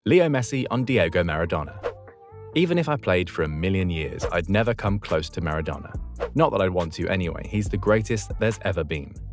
Leo Messi on Diego Maradona. Even if I played for a million years, I'd never come close to Maradona. Not that I'd want to anyway, he's the greatest there's ever been.